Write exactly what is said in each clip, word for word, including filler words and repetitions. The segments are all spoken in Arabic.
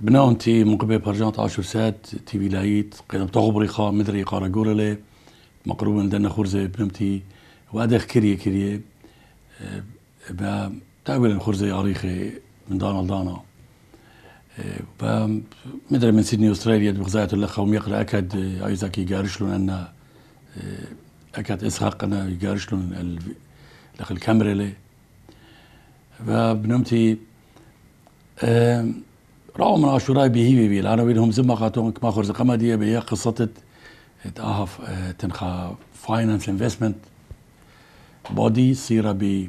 بناونتي من قبل برجانت عاشور سات تي فيلايت قيم تغبريخا مدري قارا جورلي مقروبا لدنا خرزة بنمتي وادخ كريه كريه با تاويل خرزة عريخي من دانا لدانا با مدري من سيدني استراليا بغزاية اللخة وميقرأ أكد ايزاكي يقارشلون أن أكد إسحاق أنا يقارشلون لخ الكاميرا لي فبنمتي راو من عاشوراي بيهيبي بي انا بينهم زما قاتون كما خرز قمديه بي قصه تاهف تنخا فاينانس انفستمنت بودي صيره ب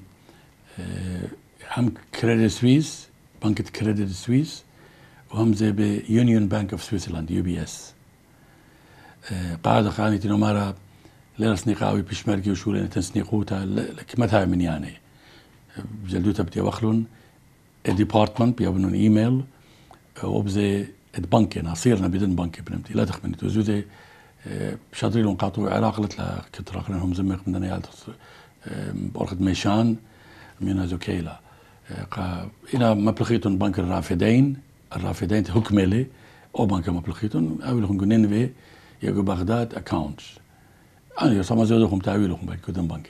هم كريديت سويس بنك كريديت سويس وهم زي بيونيون بانك اوف سويسرلاند يو بي اس قاعده خاني تنمارا لا سنيقاوي بشمركي وشولين تنسنيقوتا لكمتها من يعني جلدوتا بتي وخلون ديبارتمنت بيابنون ايميل وبزي البنك نصيرنا بدون بنك بنمتي لا تخمني توزوزي بشاطرين قاطو عراق لت لا كتراق لهم زمق من دنا يالت بورخد ميشان من زوكيلا قا إلى مبلغيتون بنك الرافدين الرافدين حكملي أو بنك مبلغيتون أولهم جنين في يجو بغداد أكاونتس أنا يسمى زودهم تعويلهم بكودن بنكي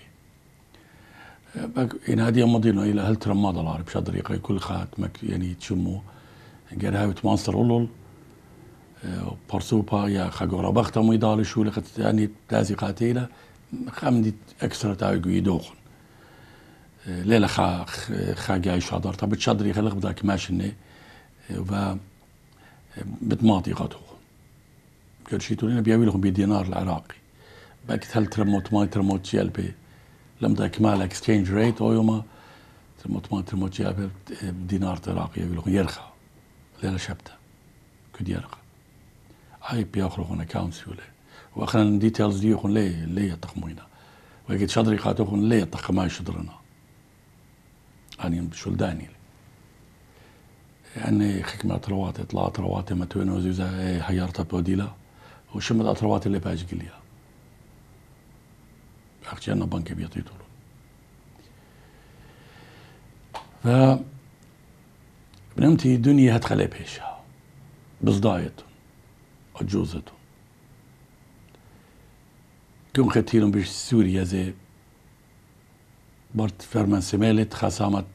إن هذه مدينة إلى هل ترى ما ضلار بشادر يقي كل خات مك يعني تشمو جرها بتمانستر أولول برسوبا يا خجورة بخت ميدال شو لقت يعني تازي قاتيلة خامدي أكثر تعيقو يدوخن ليلة خا خا جاي شادر طب تشادر يخلق بداك ماشنة و بتماطي قاتوخن كل شيء تقولين بيعملوا لهم بدينار العراقي بقت هل ترموت ما ترموت شيء البي لما كمال اكسشينج ريت او يوما ترموت ما ترموت شيء بدينار عراقي يقولوا يرخى لا شبته كد يرقى هاي بياخذون اكونتس ولا واخرا ديتيلز دي يخون ليه ليه تخمينا وقت شدري قاتوخون ليه تخماي شدرنا اني شلداني يعني حكمة روات طلعت روات ما توين وزوزة حيارتها بوديلا وشمت اطروات اللي باج قليها اخشى انه بنك بيطيطولون ف بنمتي دنيا هتخلي بيشها بصدايتهم وجوزتهم كم ختيلهم بيش سوريا زي برت فرمان سمالت خاسامت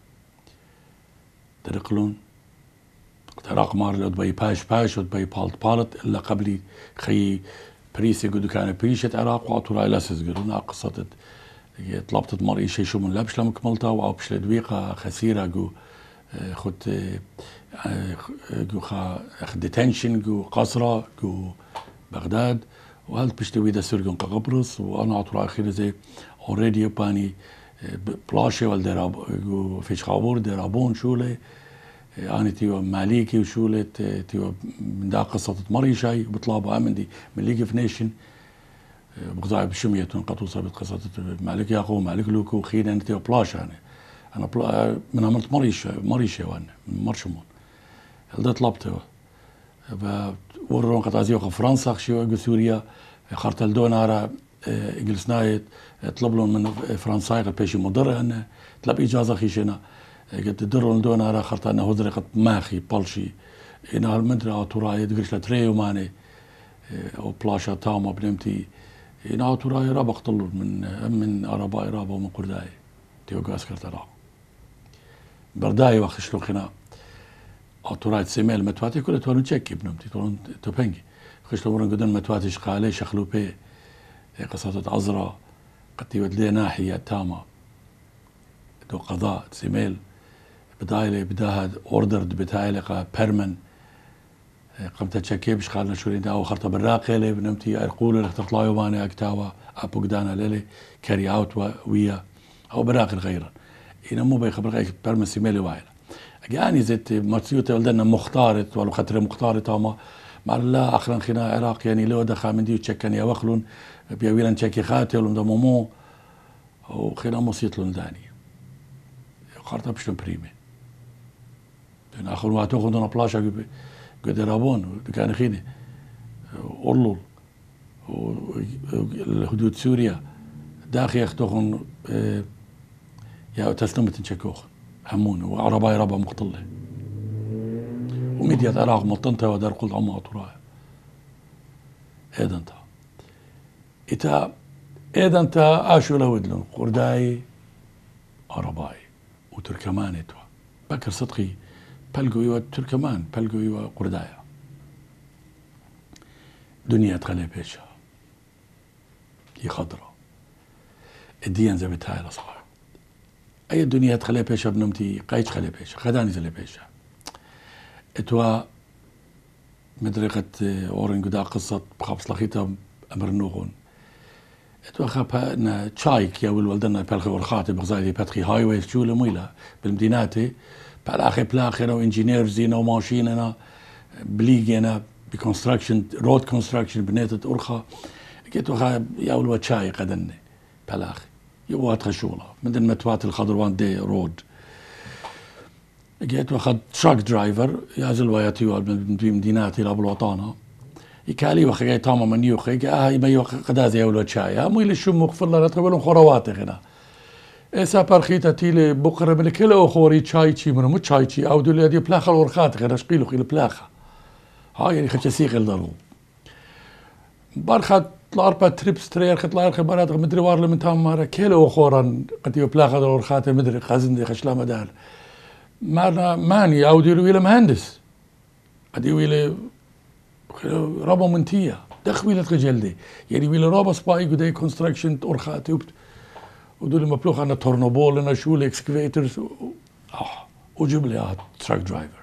ترقلون تراق مار لدبي باش باش ودبي بالت بالت الا قبلي خي بريسي قدو كان بريشة عراق وعطوا لاسس قدونا قصة طلبت مرئي شي شو من لابش لما كملتها وعبش لدويقة خسيرة قو خد قو خا اخد ديتنشن قو قصرة قو بغداد وهل بشتوي دا سرقون قبرص وانا عطوا اخير زي اوريدي باني بلاشي والدراب قو فيش خابور درابون شولي أنا تيوا ماليكي وشولة تيوا من دا قصة مري شاي بطلابها من دي من ليج اوف نيشن بقضاء بشمية قطوصة بقصة مالك ياقو مالك لوكو خير أنا تيوا بلاش أنا أنا بلا من عملت مري شاي مري شاي وانا من مرشمون هل طلبته ورون قطع زيوخ فرنسا خشيو سوريا خرطل دونارا إنجلس نايت طلب من فرنسا بيشي مضر أنا طلب إجازة خيشنا قد درون دون على خرطة أنه هدرقت ماخي بالشي إن المدري أطوراي دقرش لتريو ماني أو بلاشا تاما بنمتي إن أطوراي رابق طلول من من أرباء رابا ومن قرداي تيو قاس كرتراو برداي وقت شلون خنا أطوراي تسميل متواتي كل تولون تشكي بنمتي تولون توبنجي خشلون ورن قدن متواتي شقالي شخلو بي قصة عزرا قد تيود ناحية تاما دو قضاء تسميل بدايلي بداها اوردرد بتاعي قا بيرمن قمت تشكي بش قالنا شو اللي او خرطه بالراقي لي بنمتي يقولوا لك تطلعوا وانا اكتاوا ابو قدانا للي كاري اوت ويا او براقي غيرا هنا مو بيخبر غير بيرمن سيميلي وايل يعني زيت مرتيوت ولدنا مختارت ولو خاطر مختارت ما مع لا اخرا خنا عراق يعني لو دخل من دي تشكن يا وخلون بيويلن تشكي خاتل ومدمومو وخنا مصيتلون داني خرطه بشلون بريمي آخر وقت أخذ أنا بلاشة قد رابون كان خيني أورلول والحدود سوريا داخل يختوخن يا تسلمت نشكوخن همون وعرباي ربا مقتلة وميديا عراق مطنتا ودار قل عما طراء ايضا تا اتا ايضا تا اشو لودلون قرداي عرباي وتركماني تو بكر صدقي بلقوا يوا تركمان بلقوا يوا قردايا دنيا تخلي بيشا هي خضرة الدين زي بتاعي لصاحب اي الدنيا تخلي بيشا بنمتي قايج خلي بيشا خداني زي بيشا اتوا مدرقة اورن قدا قصة بخابس لخيطة امر نوغون اتوا خابها ان تشايك يا والولدنا بالخي ورخاتي بغزايدي باتخي هاي ويز شو مويلة بالمديناتي بالاخي بلاخنا وانجينيرزينا وماشيننا بليجينا بكونستراكشن رود كونستراكشن بنيتة أرخا قلت وخا يا ولد شاي قدني بالاخي يوات خشوله من دن متوات الخضروان دي رود قلت وخا تراك درايفر يا زلواياتي بمديناتي لابو الوطانة يكالي وخا جاي تاما من يوخي اه ما يوخ قدازي يا ولد شاي مو اللي شو مغفر لنا تقبلون خرواتي هنا إسا برخيتا تيلي بقرة من كلا أخوري تشاي تشي منو مو تشاي تشي أو دولي هدي بلاخة الورخات غير أشقيلو خيل بلاخة هاي يعني خدش سيخ الضرو برخة الأربع تريبس ترير خد الأرخي برات مدري وارل من تام مارا كلا أخورا قد يو بلاخة الورخات مدري خازن خشلا مدار مارنا ماني أو دولي ويلا مهندس قد يو ويلا رابا منتية دخ ويلا تخجلدي يعني ويلا رابا سباي قدي كونستراكشن أرخاتي ودول مبلوخ أنا تورنوبول أنا شو الإكسكافيترز آه وجيب لي آه تراك درايفر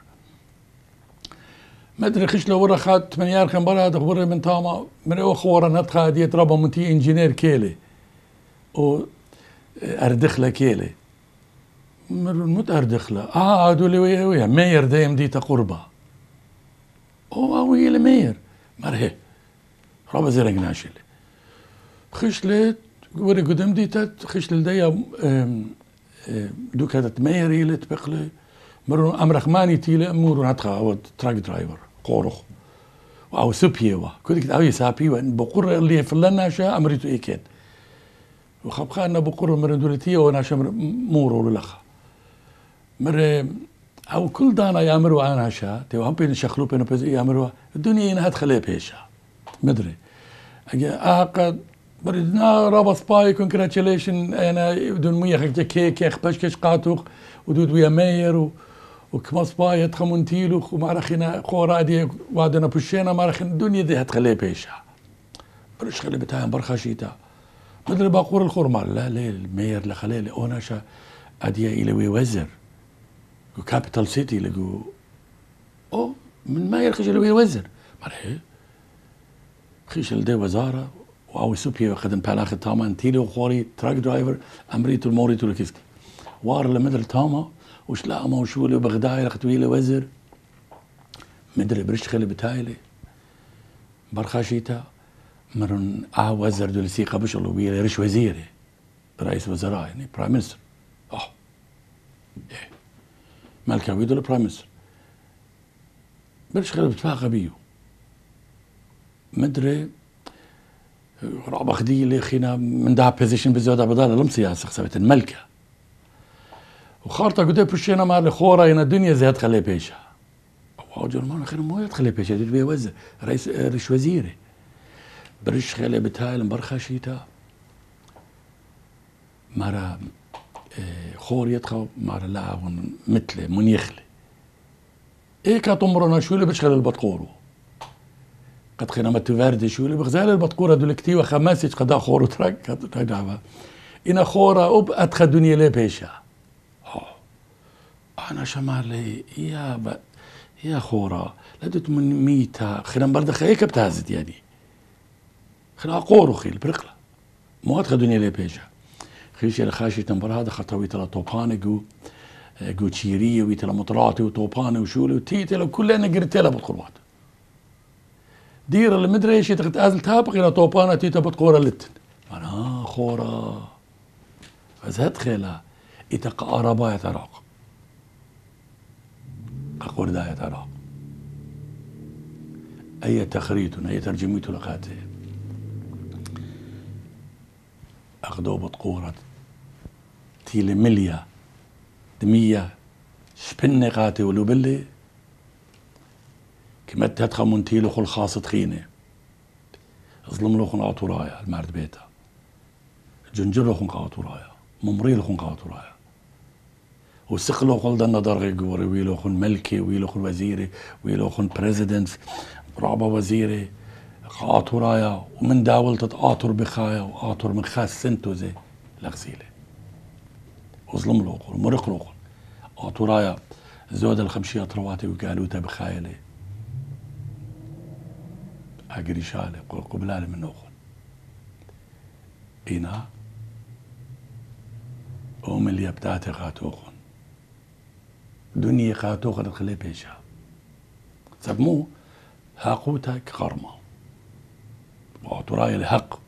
ما أدري خش له ورا خد ثمانية كم برا هذا خبره من تاما من أو خورا نتخا ديت ربا منتي إنجينير كيلي و أردخلة كيلي مرون مت أردخلة آه دول ويا ويا مير دايم ديتا قربة أو ويا المير مرهي ربا زرق ناشل خش لي وري قدام ديتا خش لديا دوك هذا تمير يلي تبقلي مرون أمرخ ماني تيلي مرون هتخا أو تراك درايفر قورخ أو سوبيوا كنت أو يسابيوا بقرر اللي فلنا شا أمريتو إيكين وخبخا أنا بقرر مرون دولتية وأنا شا مورو للأخ مر أو كل دانا يامروا أنا شا تيو هم بين شخلو بين بز يامروا الدنيا إنها تخلي بيشا مدري أجي أعقد بردنا رابا سباي كونجراتيليشن أنا بدون مية خك كيك يخ بشكش قاتوق ودود ويا ماير وكما سباي يتخمون تيلو وما رخينا خورا دي وادنا بشينا ما رخينا الدنيا دي هتخلي بيشا برش خلي بتاعهم برخاشيتا مدري باقور الخرمال لا ليه الماير لخلي أوناشا أديا إلى ويوزر وكابيتال سيتي لقو أو من ماير خجل ويوزر مرحي خيش لدي وزارة أو سوبيا خدم بالاخ تاما انتيلي وخوري تراك درايفر امريتو الموريتو لكيسكي وار لمدر تاما وش لا ما وشو لي بغداي لختويلي وزر مدري برش خلي بتايلي برخاشيتا مرن اه وزر دول سيقا بشلو بيلي رش وزيري رئيس وزراء يعني برايم مينستر اه ايه مالكاوي دول برايم مينستر برش خلي بتفاقى بيو مدري رابع خدي اللي خينا من ده بوزيشن بزيادة بدال لم سياسة خسبت الملكة وخارطة قدي بشينا مع الخورة إن الدنيا زاد خلي بيشا أو جرمان خير مو يدخلي بيشا دي بيوزر رئيس رئيس وزيري برش خلي بتاعي المبرخة شيتا مرة خور يدخل مرة لاعب مثله من يخلي إيه كاتمرنا شو اللي بشغل البطقورو قد خينا ما تفاردي شو اللي بغزال البطقورة دول كتير خماسة قدا خورو تراك تراك إنا خورة أب أدخل دنيا لي بيشا أنا شمالي يا ب... يا خورة لدت من ميتا خينا برد خيك بتهزت يعني خينا قورو خيل برقلة مو أدخل دنيا لي بيشا خيش اللي خاشي تنبر هذا خطوي تلا طوباني جو جو تشيريه ويتلا مطراتي وطوباني وشولي وتيتلا وكلنا قرتلا بالقربات دير اللي مدري ايش تغتازل تابق الى طوبانه تيتا بتقورة لتن انا خورة فزهد خيلا اتقى ارباية عراق اقول داية عراق اي تخريط اي ترجميت لقاته اخذوا بتقورة تيلي مليا دمية شبن قاتي ولو بلي كمت هتخا منتيلو خل خاصة خينة ظلم له خن قاطورايا المارد بيتا جنجر له خن قاطورايا ممري له خن قاطورايا وسق له خل دنا درغي قوري ويلو خن ملكي ويلو خن وزيري ويلو خن بريزيدنت رابا وزيري قاطورايا ومن داولت تقاطر بخايا وقاطر من خاس سنتو زي لغسيلة وظلم له خن مرق له خن قاطورايا زود الخمشية رواتي وقالوتا بخايلة أجري شالي قبلالي من نوخن إينا أم اللي بتاعتي خاتوخن دنيا خاتوخن تخلي بيشا سبمو هاقوتك غرمة وعطراي الحق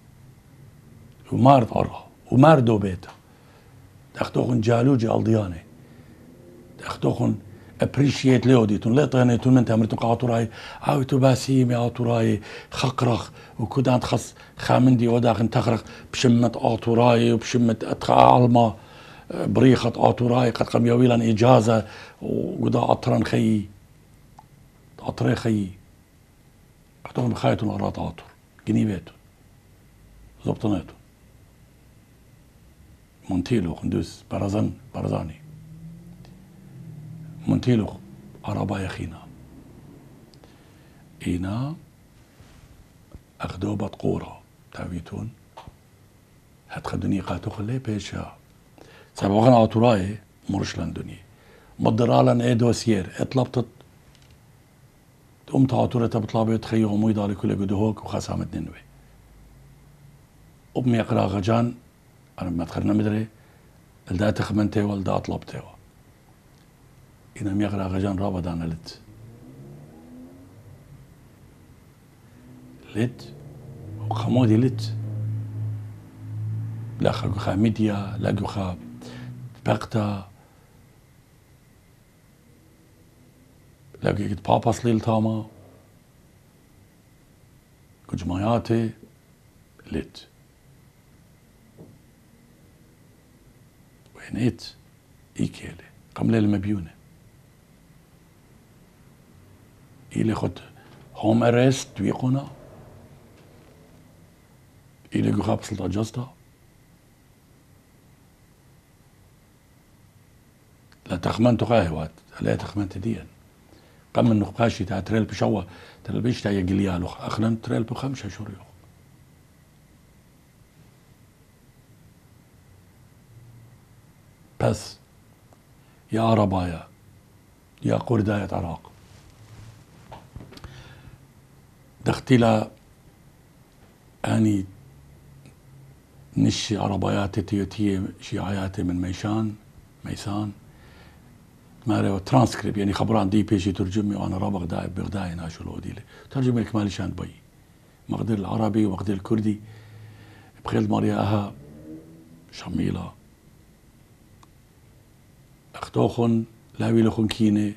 ومارد أرها وماردو بيتا تاختوخن جالوجي الضياني تاختوخن ابريشيت ليوديتون لا طينيتون من تمرتون قاطراي عاوتو باسيمي قاطراي خقرخ وكدان تخص خامندي وداخن تخرخ بشمة قاطراي وبشمة اتخا علما بريخة قاطراي قد قم يويلا اجازة وقدا عطران خيي عطري خيي قطون بخايتون غرات عطر جنيبيتون زبطنيتون منتيلو خندوس برزن برزاني منتيلو عربايا خينا إينا أخدوبة قورة تاويتون هتخدني قاتو خلي بيشا سابقنا عطراي مرشلن دنيا مدرالن اي دوسير اطلبت قمت عطورة بطلابي تخيو ومي دالي كل قدوهوك وخاسامة ننوي أمي يقرأ غجان أنا ما تخرنا مدري الدا تخمنتي والدا طلبتي إنا ميغرا غجان رابا دانا لت لت وخمودي لت لا خا خا ميديا لا خا بقتا لا جيت بابا سليل تاما كجماياتي لت وينيت إيكيلي قملي المبيونه إلي خد هوم أرست ويقونا إلي جو خاب سلطة جستا لا تخمن تقاهوات لا تخمن تدين قم من نقاشي تا تريل بشوا تريل بيش تا يقليالو أخلا تريل بخمسة شوريو بس يا عربايا يا قرداية عراق دختيلا اني نشي عرباياتي تيوتية شيعياتي من ميشان ميسان ماري ترانسكريب يعني خبران دي بيجي ترجمي وانا را بغداي بغداي ناشو الوديلي ترجمي لك مالي شان بي مقدر العربي ومقدر الكردي بخيل ماريا اها شميلة اختوخن لاوي لخن كيني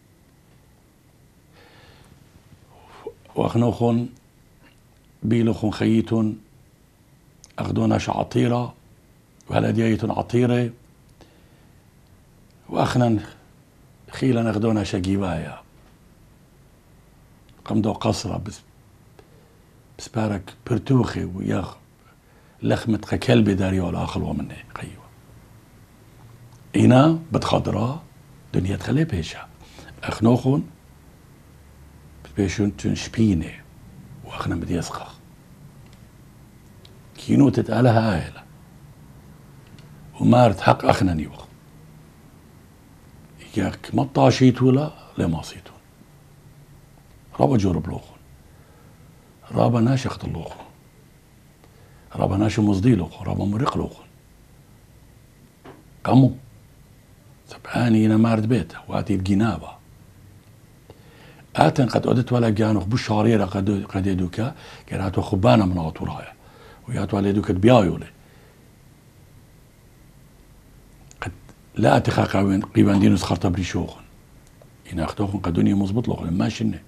واخنوخن بيلوخن خيتون اخدونا شعطيرة وهلديايتون عطيرة واخنا خيلا اخدونا شقيوايا قمدو قصرة بس بسبارك برتوخي وياخ لخمة كلبي داريو الاخر ومني قيوة اينا بتخضرا دنيا تخلي بيشا اخنوخن بيشون تنشبيني واخنا بدي يسخخ كينو تتقالها آيلة ومارت حق اخنا نيوخ ياك ما طاشيت ولا لما صيتون رابا جورب لوخون رابا ناشخت اللوخون رابا ناشي مصدي لوخون رابا مريق لوخون قامو سبحاني انا مارد بيته واتي الجنابه آتن قد أدت ولا جانوخ بشاريرة قد قد يدوكا كراتو خبانا من عطورايا وياتو على يدوك بيايولي قد لا أتخاقا قيبان دينوس خرطة بريشوخن إن أختوخن قدوني مزبط لوخن ما شنه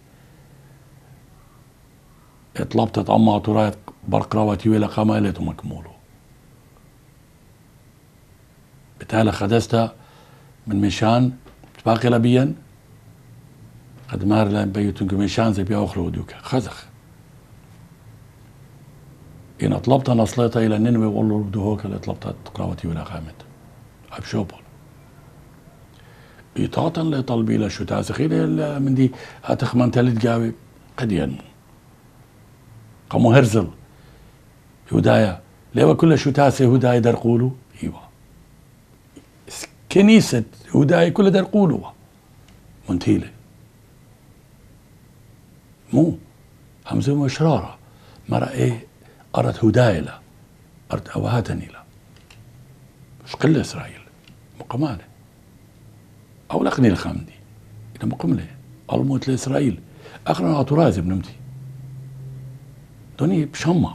اطلبت أما عطورايا برقراواتي ولا قامالتو مكمولو بالتالي خدستها من مشان باقي لبيا قد مار لان بيوتن مشان زي بياخرو دوكا خزخ إن طلبت نصليتها إلى نينوى والله بدهوك اللي طلبتها قراوتي ولا قامت أبشوبل إطاعة لطلبي لا شو تاسخيل من دي أتخمن تلت جاوي قد ين قامو هرزل هدايا ليوا كل شو تاسي هدايا در قولوا إيوا كنيسة هدايا كل در قولوا منتيلة مو همزة مشرارة مرة إيه أردت هدايا لا أردت أوهاتني لا مش قلة إسرائيل مقمالة أو لقني الخامدي إذا مقملة الموت لإسرائيل أخرى أطرازي بنمتي دوني بشمة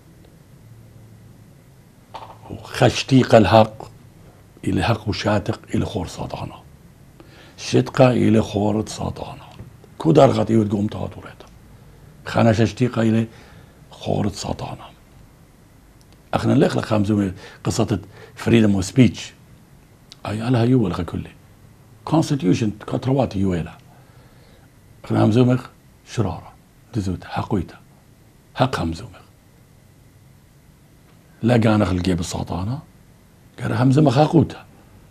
وخشتيق الحق إلى حق وشاتق إلى خور ساطانا شتقة إلى خورة ساطانا كودار غطي وتقوم تغطوريتا خانا شتيقة إلى خورة ساطانا أخنا ليخ لك خامزومي قصة فريدم وسبيتش أي على يو لك كله constitution كترواتي يويلا أخنا همزومي شرارة دزوت حقويتا حق همزومي لا قانا خلقي بالساطانة قال همزومي حقوتا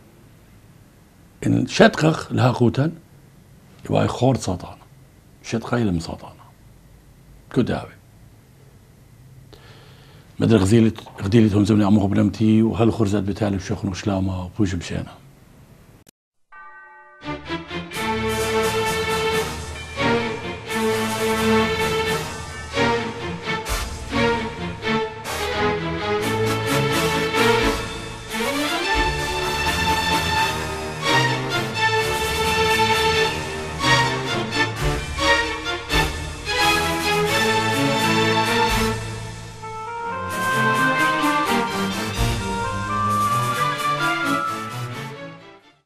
إن شتقخ لها قوتا يبقى خورة ساطانة شتقة إلى مساطانة كداوي مدري غزيلة غديلة همزمني عمو بلمتي وهالخرزات بتالي بشيخ نشلامة وبوش بشينا